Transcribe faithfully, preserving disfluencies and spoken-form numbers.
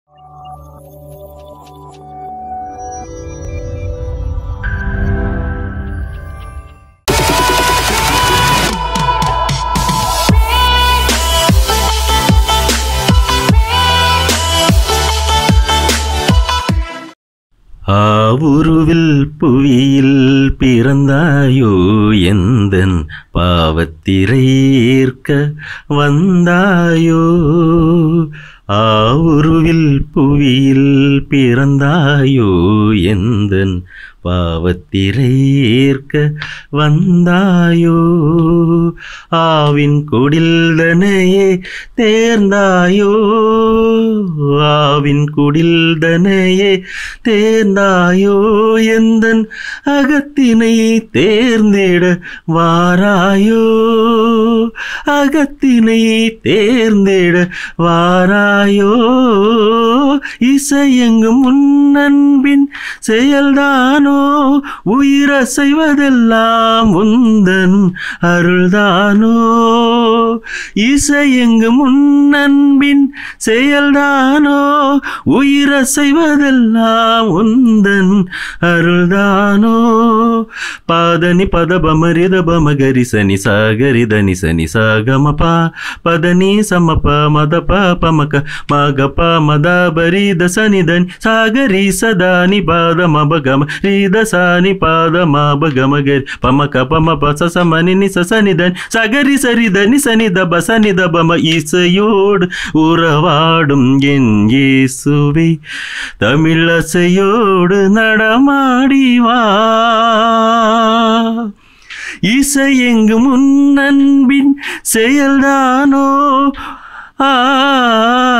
ஆவுருவில் புவியில் பிறந்தாயோ எந்தன் பாவத்திரையேற்க வந்தாயோ. ஆவுருவில் புவியில் பிறந்தாயோ எந்தன் பாவத்திரையேற்க வந்தாயோ. ஆவின் குடில்தனையே தேர்ந்தாயோ. ஆவின் குடில்தனையே தேர்ந்தாயோ. எந்தன் அகத்தினை தேர்ந்திட வாராயோ. அகத்தினை தேர்ந்திட வாராயோ. இசையெங்கும் முன்னன்பின் செயல்தானோ. உயிரசைவதெல்லாம் உந்தன் அருள்தானோ. இசையெங்கும் முன்னன்பின் செயல்தானோ. உயிரசைவதெல்லாம் உந்தன் அருள்தானோ. பாதனி பதபமரித பமகரி சனி சாகரி தனி சனி சாகமபா பதனி சமப மதப பமக மகப மதபரித சனிதனி சாகரி சதானி பாத மபகம ரீத சானி பாத மபகமகரி பமக பம பச சமனி நிச சனிதனி சகரி சரிதனி சனித பசனித பம இசையோடு உறவாடும் என் இயேசுவே தமிழசையோடு நடமாடிவா. இசையெங்கும் முன்னன்பின் செயல்தானோ. ஆ